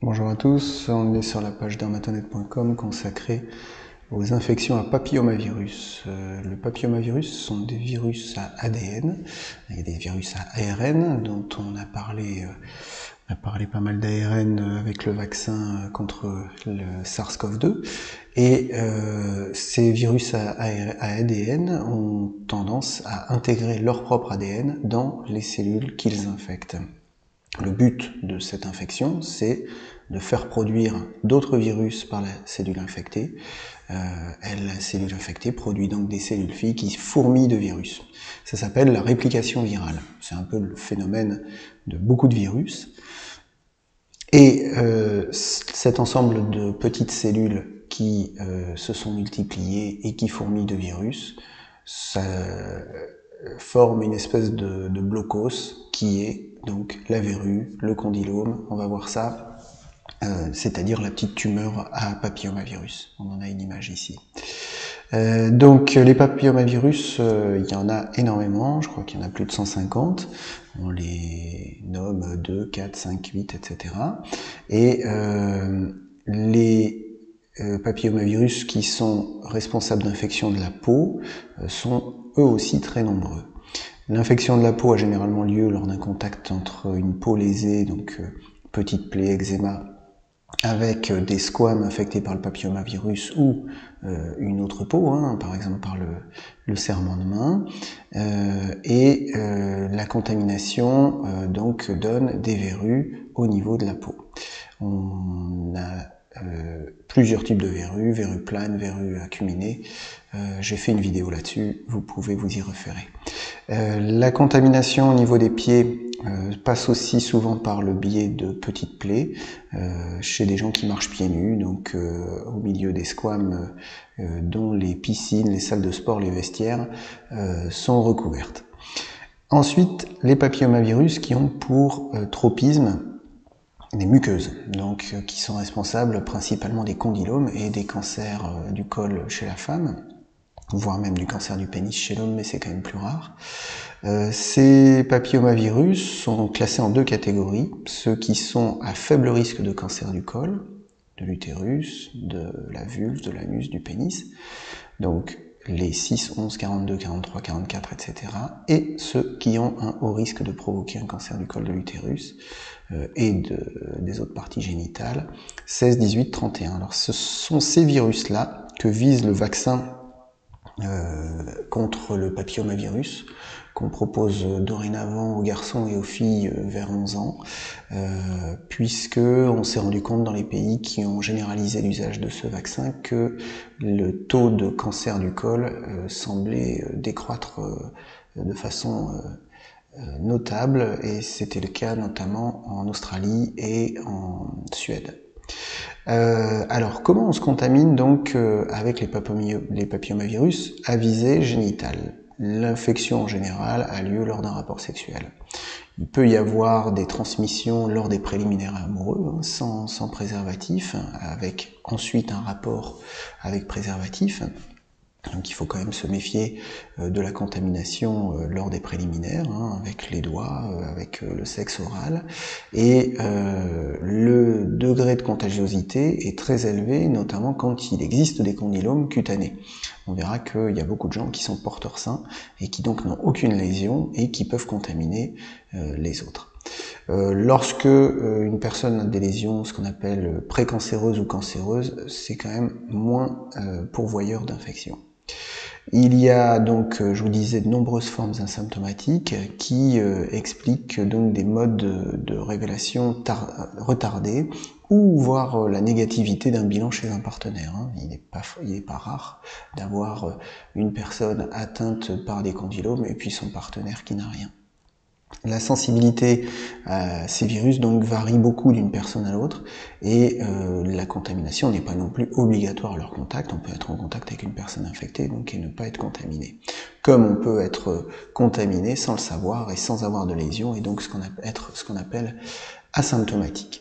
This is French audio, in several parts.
Bonjour à tous, on est sur la page dermatonet.com consacrée aux infections à papillomavirus. Le papillomavirus sont des virus à ADN, il y a des virus à ARN dont on a parlé pas mal d'ARN avec le vaccin contre le SARS-CoV-2 et ces virus à ADN ont tendance à intégrer leur propre ADN dans les cellules qu'ils infectent. Le but de cette infection, c'est de faire produire d'autres virus par la cellule infectée. La cellule infectée produit donc des cellules filles qui fourmillent de virus. Ça s'appelle la réplication virale. C'est un peu le phénomène de beaucoup de virus. Et cet ensemble de petites cellules qui se sont multipliées et qui fourmillent de virus, ça forme une espèce de blocos qui est donc la verrue, le condylome, on va voir ça, c'est-à-dire la petite tumeur à papillomavirus. On en a une image ici. Donc les papillomavirus, il y en a énormément, je crois qu'il y en a plus de 150. On les nomme 2, 4, 5, 8, etc. Et les papillomavirus qui sont responsables d'infections de la peau sont eux aussi très nombreux. L'infection de la peau a généralement lieu lors d'un contact entre une peau lésée, donc petite plaie, eczéma, avec des squames infectés par le papillomavirus ou une autre peau, par exemple par le serrement de main, la contamination donc donne des verrues au niveau de la peau. On a plusieurs types de verrues, verrues planes, verrues acuminées. J'ai fait une vidéo là-dessus, vous pouvez vous y référer. La contamination au niveau des pieds passe aussi souvent par le biais de petites plaies chez des gens qui marchent pieds nus, donc au milieu des squames dont les piscines, les salles de sport, les vestiaires sont recouvertes. Ensuite, les papillomavirus qui ont pour tropisme des muqueuses, donc qui sont responsables principalement des condylomes et des cancers du col chez la femme, voire même du cancer du pénis chez l'homme, mais c'est quand même plus rare. Ces papillomavirus sont classés en deux catégories, ceux qui sont à faible risque de cancer du col, de l'utérus, de la vulve, de l'anus, du pénis, donc les 6, 11, 42, 43, 44, etc. et ceux qui ont un haut risque de provoquer un cancer du col de l'utérus et des autres parties génitales, 16, 18, 31. Alors ce sont ces virus-là que vise le vaccin contre le papillomavirus qu'on propose dorénavant aux garçons et aux filles vers 11 ans, puisque on s'est rendu compte dans les pays qui ont généralisé l'usage de ce vaccin que le taux de cancer du col semblait décroître de façon notable, et c'était le cas notamment en Australie et en Suède. Alors, comment on se contamine donc avec les papillomavirus à visée génitale? L'infection en général a lieu lors d'un rapport sexuel. Il peut y avoir des transmissions lors des préliminaires amoureux, sans préservatif, avec ensuite un rapport avec préservatif. Donc il faut quand même se méfier de la contamination lors des préliminaires, avec les doigts, avec le sexe oral. Et le degré de contagiosité est très élevé, notamment quand il existe des condylomes cutanés. On verra qu'il y a beaucoup de gens qui sont porteurs sains et qui donc n'ont aucune lésion et qui peuvent contaminer les autres. Lorsque une personne a des lésions, ce qu'on appelle précancéreuses ou cancéreuses, c'est quand même moins pourvoyeur d'infection. Il y a donc, je vous disais, de nombreuses formes asymptomatiques qui expliquent donc des modes de révélation retardés ou voire la négativité d'un bilan chez un partenaire. Il n'est pas rare d'avoir une personne atteinte par des condylomes et puis son partenaire qui n'a rien. La sensibilité à ces virus donc varie beaucoup d'une personne à l'autre, et la contamination n'est pas non plus obligatoire à leur contact. On peut être en contact avec une personne infectée donc et ne pas être contaminé. Comme on peut être contaminé sans le savoir et sans avoir de lésions, et donc ce qu'on appelle asymptomatique.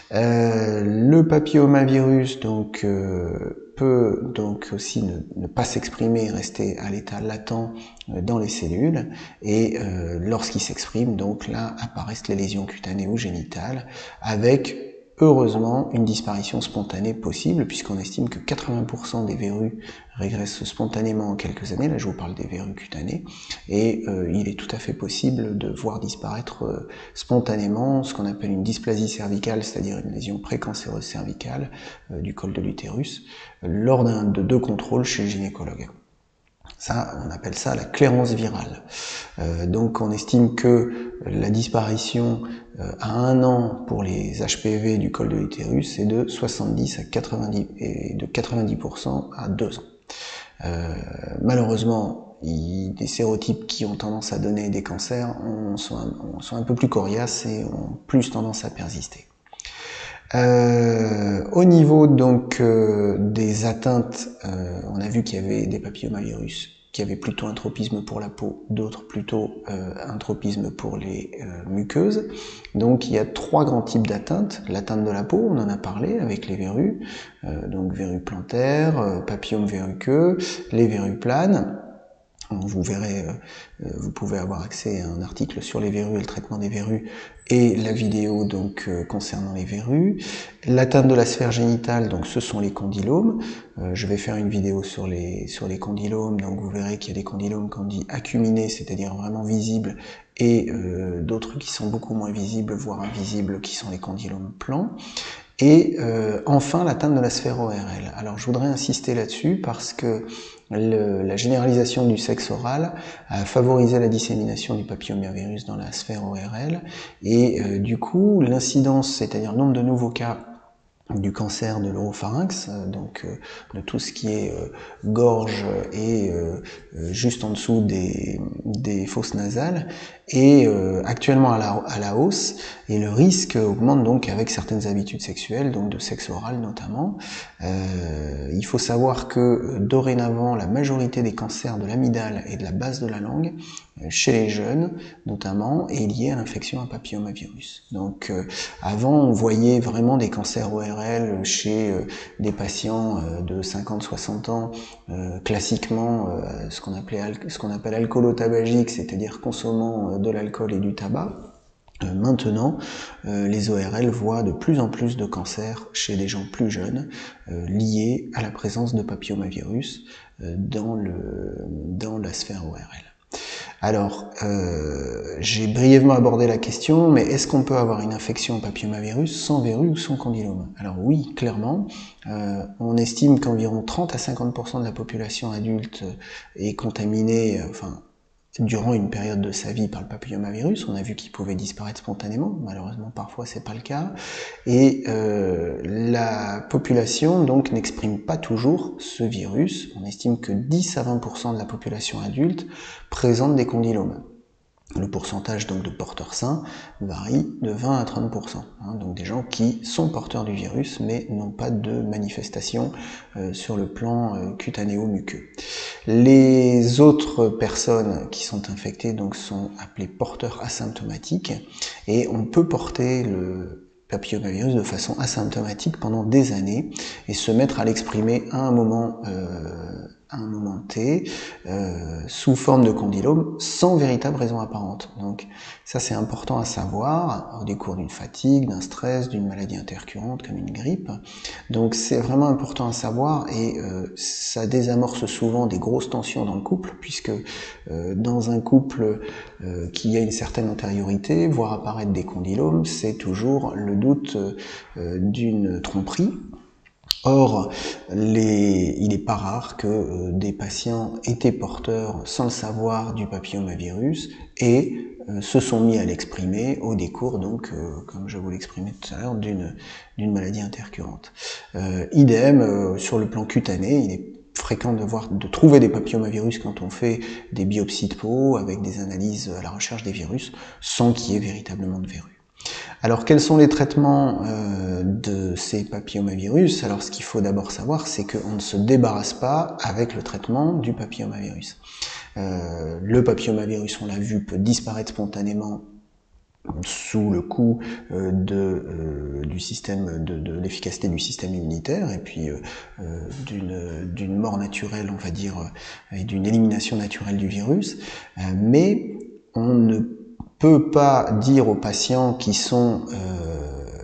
Le papillomavirus donc peut donc aussi ne pas s'exprimer, rester à l'état latent dans les cellules, et lorsqu'il s'exprime, donc là apparaissent les lésions cutanées ou génitales avec heureusement une disparition spontanée possible, puisqu'on estime que 80% des verrues régressent spontanément en quelques années. Là, je vous parle des verrues cutanées, et il est tout à fait possible de voir disparaître spontanément ce qu'on appelle une dysplasie cervicale, c'est-à-dire une lésion précancéreuse cervicale du col de l'utérus, lors de 2 contrôles chez le gynécologue. Ça, on appelle ça la clairance virale. Donc on estime que la disparition à 1 an pour les HPV du col de l'utérus est de 70 à 90 et de 90% à 2 ans. Malheureusement, des sérotypes qui ont tendance à donner des cancers sont un peu plus coriaces et ont plus tendance à persister. Au niveau donc des atteintes, on a vu qu'il y avait des papillomavirus qui avaient plutôt un tropisme pour la peau, d'autres plutôt un tropisme pour les muqueuses. Donc il y a 3 grands types d'atteintes. L'atteinte de la peau, on en a parlé avec les verrues, donc verrues plantaires, papillomes verruqueux, les verrues planes. Vous verrez, vous pouvez avoir accès à un article sur les verrues et le traitement des verrues et la vidéo donc concernant les verrues. L'atteinte de la sphère génitale, donc ce sont les condylomes. Je vais faire une vidéo sur les condylomes, donc vous verrez qu'il y a des condylomes qu'on dit acuminés, c'est-à-dire vraiment visibles, et d'autres qui sont beaucoup moins visibles, voire invisibles, qui sont les condylomes plans. Et enfin, l'atteinte de la sphère ORL. Alors je voudrais insister là-dessus parce que la généralisation du sexe oral a favorisé la dissémination du papillomavirus dans la sphère ORL et du coup l'incidence, c'est-à-dire le nombre de nouveaux cas du cancer de l'oropharynx, donc de tout ce qui est gorge et juste en dessous des fosses nasales, est actuellement à la hausse, et le risque augmente donc avec certaines habitudes sexuelles, donc de sexe oral notamment. Il faut savoir que dorénavant, la majorité des cancers de l'amygdale et de la base de la langue, chez les jeunes notamment, est liée à l'infection à papillomavirus. Donc avant, on voyait vraiment des cancers ORL chez des patients de 50-60 ans, classiquement ce qu'on appelle alcoolotabagique, c'est-à-dire consommant de l'alcool et du tabac. Maintenant, les ORL voient de plus en plus de cancers chez des gens plus jeunes liés à la présence de papillomavirus dans la sphère ORL. Alors, j'ai brièvement abordé la question, mais est-ce qu'on peut avoir une infection au papillomavirus sans verrue ou sans condylome? Alors oui, clairement. On estime qu'environ 30 à 50% de la population adulte est contaminée, durant une période de sa vie par le papillomavirus. On a vu qu'il pouvait disparaître spontanément, malheureusement parfois c'est pas le cas, et la population donc n'exprime pas toujours ce virus. On estime que 10 à 20% de la population adulte présente des condylomes. Le pourcentage donc de porteurs sains varie de 20 à 30%, donc des gens qui sont porteurs du virus mais n'ont pas de manifestation sur le plan cutanéo-muqueux. Les autres personnes qui sont infectées donc sont appelées porteurs asymptomatiques, et on peut porter le papillomavirus de façon asymptomatique pendant des années et se mettre à l'exprimer à un moment T, sous forme de condylome, sans véritable raison apparente. Donc ça c'est important à savoir au décours d'une fatigue, d'un stress, d'une maladie intercurrente comme une grippe. Donc c'est vraiment important à savoir, et ça désamorce souvent des grosses tensions dans le couple, puisque dans un couple qui a une certaine antériorité, voir apparaître des condylomes, c'est toujours le doute d'une tromperie. Or, il n'est pas rare que des patients étaient porteurs, sans le savoir, du papillomavirus et se sont mis à l'exprimer au décours, donc, comme je vous l'exprimais tout à l'heure, d'une maladie intercurrente. Idem, sur le plan cutané, il est fréquent de trouver des papillomavirus quand on fait des biopsies de peau avec des analyses à la recherche des virus, sans qu'il y ait véritablement de verrues. Alors, quels sont les traitements de ces papillomavirus? Alors, ce qu'il faut d'abord savoir, c'est qu'on ne se débarrasse pas avec le traitement du papillomavirus. Le papillomavirus, on l'a vu, peut disparaître spontanément sous le coup de l'efficacité du système immunitaire, et puis d'une mort naturelle, on va dire, et d'une élimination naturelle du virus, mais on ne peut pas dire aux patients qui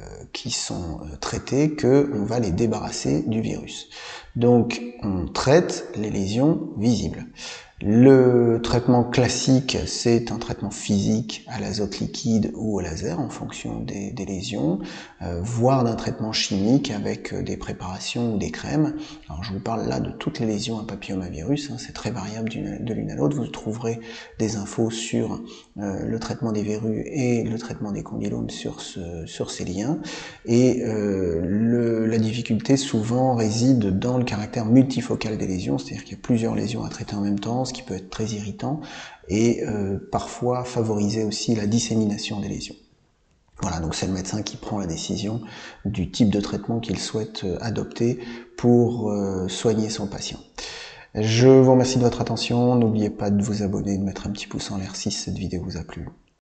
qui sont traitées qu'on va les débarrasser du virus. Donc on traite les lésions visibles. Le traitement classique, c'est un traitement physique à l'azote liquide ou au laser en fonction des lésions, voire d'un traitement chimique avec des préparations ou des crèmes. Alors je vous parle là de toutes les lésions à papillomavirus, hein, c'est très variable de l'une à l'autre. Vous trouverez des infos sur le traitement des verrues et le traitement des condylomes sur ces liens. Et la difficulté souvent réside dans le caractère multifocal des lésions, c'est-à-dire qu'il y a plusieurs lésions à traiter en même temps, ce qui peut être très irritant, et parfois favoriser aussi la dissémination des lésions. Voilà, donc c'est le médecin qui prend la décision du type de traitement qu'il souhaite adopter pour soigner son patient. Je vous remercie de votre attention, n'oubliez pas de vous abonner et de mettre un petit pouce en l'air si cette vidéo vous a plu.